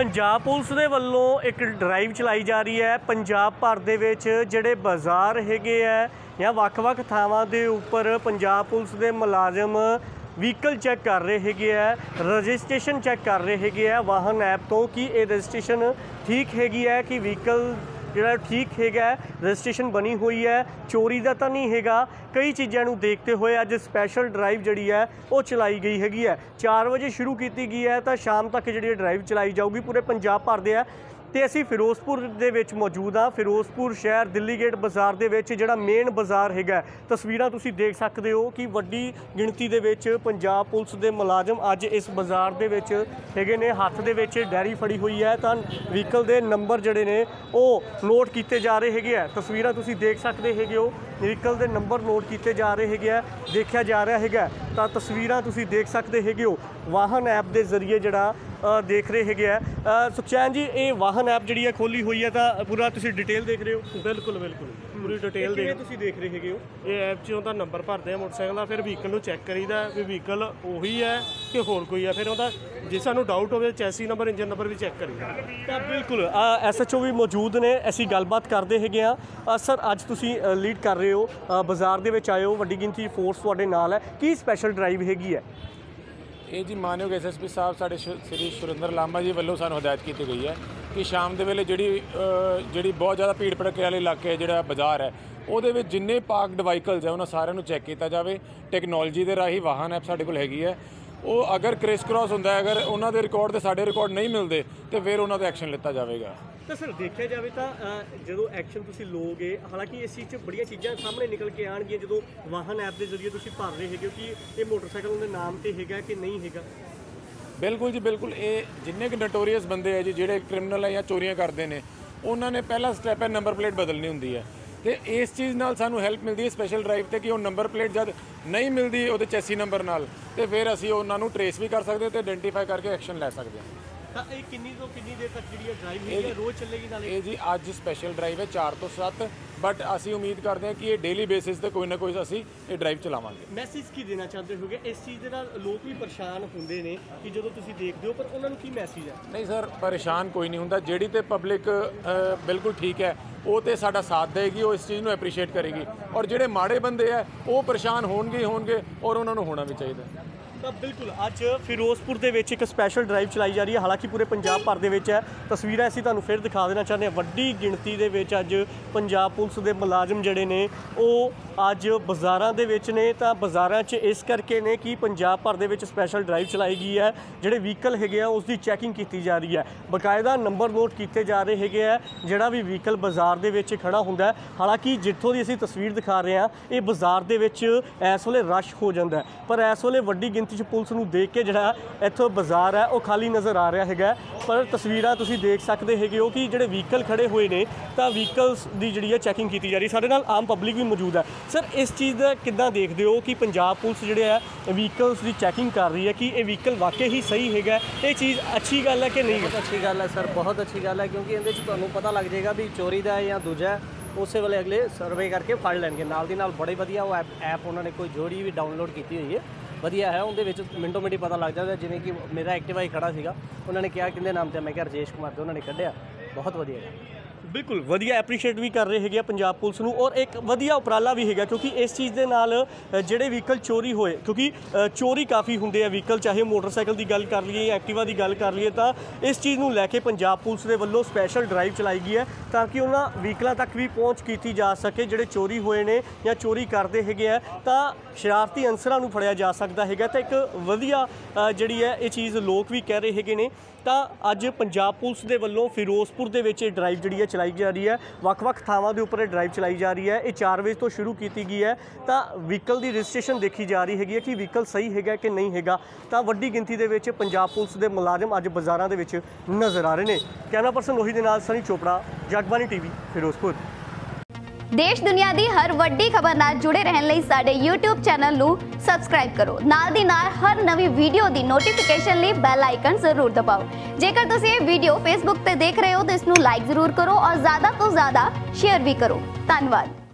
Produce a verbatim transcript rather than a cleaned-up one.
Punjab police दे वल्लों एक drive चलाई जा रही है। पंजाब भर दे विच जिहड़े बाज़ार हैगे है या वख-वख थावां दे उपर पंजाब पुलिस दे मुलाजम व्हीकल चैक कर रहे हैगे है, रजिस्ट्रेशन चैक कर रहे हैगे है वाहन ऐप तो कि ये रजिस्ट्रेशन ठीक हैगी है कि व्हीकल जिहड़ा ठीक हैगा, रजिस्ट्रेशन बनी हुई है, चोरी का तो नहीं हैगा। कई चीज़ों को देखते हुए अज स्पैशल ड्राइव जी है वो चलाई गई हैगी है। चार बजे शुरू की गई है तो शाम तक जी ड्राइव चलाई जाऊगी पूरे पंजाब भर दे है। तो असी फिरोजपुर दे विच मौजूद हाँ। फिरोजपुर शहर दिल्ली गेट बाज़ार दे विच जिहड़ा मेन बाज़ार हैगा, तस्वीरां तुसीं देख सकते हो कि वड्डी गिणती दे विच पंजाब पुलिस दे मुलाजम अज इस बाज़ार दे विच हैगे ने। हत्थ दे विच डायरी फड़ी हुई है तो व्हीकल दे नंबर जिहड़े ने वो नोट किए जा रहे हैगे है। तस्वीरां तुसीं देख सकते हैगे हो, व्हीकल दे नंबर नोट किए जा रहे हैगे है, देखा जा रहा हैगा। तो तस्वीरां तुसीं देख सकते हैगे हो वाहन ऐप के जरिए जिहड़ा देख रहे हैगे है। सुखचैन जी, ये वाहन ऐप जी खोली हुई है तो पूरा तुसीं डिटेल देख रहे हो? बिल्कुल बिल्कुल पूरी डिटेल देख तुसीं देख रहे हैगे हो। ये ऐप चों दा नंबर भरते हैं मोटरसाइकिल का, फिर व्हीकल को चैक करीदा भी व्हीकल उही है कि होर कोई है। फिर उहदा जे सानू डाउट होवे चैसी नंबर इंजन नंबर भी चैक करीदा। तो बिल्कुल एस एच ओ भी मौजूद ने, असीं गलबात करते हैगे हाँ। सर, अज तुसीं लीड कर रहे हो, बाज़ार दे विच आए हो, वड्डी गिनती फोर्स तुहाडे नाल है, की स्पैशल ड्राइव हैगी है? ये जी मानयोग एस एस पी साहब साढ़े श्री सुरिंदर लांबा जी वालों सानू हदायत की गई है कि शाम के वेले जी जी बहुत ज़्यादा भीड़ भड़के वाले इलाके है, जो बाज़ार है वो जिन्ने पार्कड वाहीकल्स है उन्होंने सारे चैक किया जाए। टैक्नोलॉजी के राही वाहन ऐप साढ़े कोल हैगी है, वो अगर क्रिस क्रॉस होंदा है, अगर उन्होंने रिकॉर्ड तो साढ़े रिकॉर्ड नहीं मिलते तो फिर उन्होंने एक्शन लिता जाएगा। तो सर देखा जाए तो जो एक्शन तुसीं लोगे, हालांकि इस चीज़ बड़िया चीज़ां सामने निकल के आएंगी जो वाहन ऐप के जरिए तुसीं भर रहे हो कि ये मोटरसाइकिल के नाम से हैगा कि नहीं हैगा। बिल्कुल जी बिल्कुल, ये जिन्ने कि नटोरीअस बंदे है जी ਜਿਹੜੇ क्रिमिनल है या चोरियां करते हैं उन्होंने पहला स्टैप है नंबर प्लेट बदलनी होंगी है। तो इस चीज़ नाल सानू हैल्प मिलती है स्पैशल ड्राइव से कि वो नंबर प्लेट जब नहीं मिलती वो चैसी नंबर नाल तो फिर असी उन्होंने ट्रेस भी कर सकते तो आइडेंटिफाई करके एक्शन लै सकते हैं। कितनी तो कितनी देर तक जी ड्राइव है रोज़ चलेगी? नाले ये जी अज स्पैशल ड्राइव है चार तो सत्त, बट असी उम्मीद करते हैं कि ये डेली बेसिस पे कोई ना कोई असी ये ड्राइव चलावांगे। मैसेज की देना चाहते हो कि इस चीज़ के नाल लोग भी परेशान होंदे ने कि जो तुसीं देखते हो, पर उन्होंने की मैसेज है? नहीं सर, परेशान कोई नहीं होंदा। जिहड़ी ते पब्लिक बिल्कुल ठीक है वो तो साडा साथ देगी, वो इस चीज़ को एप्रीशिएट करेगी, और जिहड़े माड़े बंदे है वो परेशान होणगे होणगे और उन्होंने होना भी चाहिए। तो बिल्कुल अज फिरोजपुर के एक स्पैशल ड्राइव चलाई जा रही है, हालांकि पूरे पंजाब भर दे विच है। तस्वीरें असीं तुहानूं फिर दिखा देना चाहते हैं। वड्डी गिणती दे विच अज पंजाब पुलिस के मुलाजम जिहड़े ने वो अज बाज़ारां दे विच ने, तां बाज़ारां च इस करके ने कि पंजाब भर दे विच स्पैशल ड्राइव चलाई गई है। जिहड़े व्हीकल हैगे आ उसकी चैकिंग की जा रही है, बकायदा नंबर नोट किए जा रहे हैगे है जिहड़ा भी व्हीकल बाज़ार दे विच खड़ा हुंदा है। हालांकि जिੱਥੋਂ ਦੀ असीं तस्वीर दिखा रहे हैं ये बाज़ार दे विच इस वेले रश हो जाता है, पर इस वेले वड्डी गिणती पुलिस नूं देख के जिहड़ा इत्थों बाज़ार है वो खाली नज़र आ रहा हैगा। पर तस्वीरां तुसीं देख सकते हैगे हो कि जिहड़े व्हीकल खड़े हुए ने तां व्हीकल्स दी जिहड़ी है चैकिंग की जा रही है। साडे नाल आम पब्लिक भी मौजूद है। सर, इस चीज़ का किद्दां देखदे हो कि पंजाब पुलिस जिहड़े है व्हीकल्स की चैकिंग कर रही है कि ये व्हीकल वाकई ही सही हैगा? ये चीज़ अच्छी गल है कि नहीं? बहुत अच्छी गल है सर, बहुत अच्छी गल है, क्योंकि इहदे च तुहानूं पता लग जाएगा भी चोरी का या दूजा उस वेले अगले सर्वे करके फड़ लैणगे। नाल दी नाल बड़े वधिया वो ऐप ऐप उन्होंने कोई जोड़ी भी डाउनलोड की हुई है, वधिया है। उहदे विच मिंटो मिंटी पता लग जाता, जिवें कि मेरा एक्टिवा ही खड़ा सीगा, उन्होंने कहा किंदे नाम ते, मैं कहा राजेश कुमार, तो उन्होंने कढ़िया। बहुत वधिया है, बिल्कुल वधिया एप्रीशिएट भी कर रहे हैं पंजाब पुलिस नूं, और एक वधिया उपराला भी है क्योंकि इस चीज़ के नाल जिहड़े व्हीकल चोरी होए, क्योंकि चोरी काफ़ी होंदे आ व्हीकल, चाहे मोटरसाइकिल की गल कर लीए या एक्टिवा की गल कर लीए, तो इस चीज़ नूं लैके पंजाब पुलिस के वल्लों स्पैशल ड्राइव चलाई गई है ताकि उन्होंने व्हीकलों तक भी पहुँच की जा सके जिहड़े चोरी होए ने या चोरी करते हैगे आ, तो शरारती अंसरां नूं फड़िया जा सकता है। तो एक वधिया जिहड़ी है ये चीज़ लोग भी कह रहे हैगे ने। तो अज पंजाब पुलिस के वल्लों फिरोजपुर के विच ड्राइव जिहड़ी है चलाई जा रही है, वख-वख थावां दे उपर ड्राइव चलाई जा रही है। ये चार बजे तो शुरू की गई है, तो व्हीकल की रजिस्ट्रेशन देखी जा रही हैगी कि व्हीकल सही हैगा कि नहीं हैगा। तो वड्डी गिनती दे विच पंजाब पुलिस के मुलाजम अज बाज़ारां दे विच नज़र आ रहे हैं। कैमरा पर्सन ओही दे नाल सनी चोपड़ा, जगबानी टीवी, फिरोजपुर। देश दुनिया की हर वड्डी खबर नाल जुड़े रहने लई साडे यूट्यूब चैनल नू सबसक्राइब करो। नाल दी नाल हर नवी वीडियो दी नोटिफिकेशन लई बैल आइकन जरूर दबाओ। जेकर तुसीं ये वीडियो फेसबुक ते देख रहे हो तो इसनू लाइक जरूर करो और ज़्यादा तो ज़्यादा शेयर भी करो। धन्यवाद।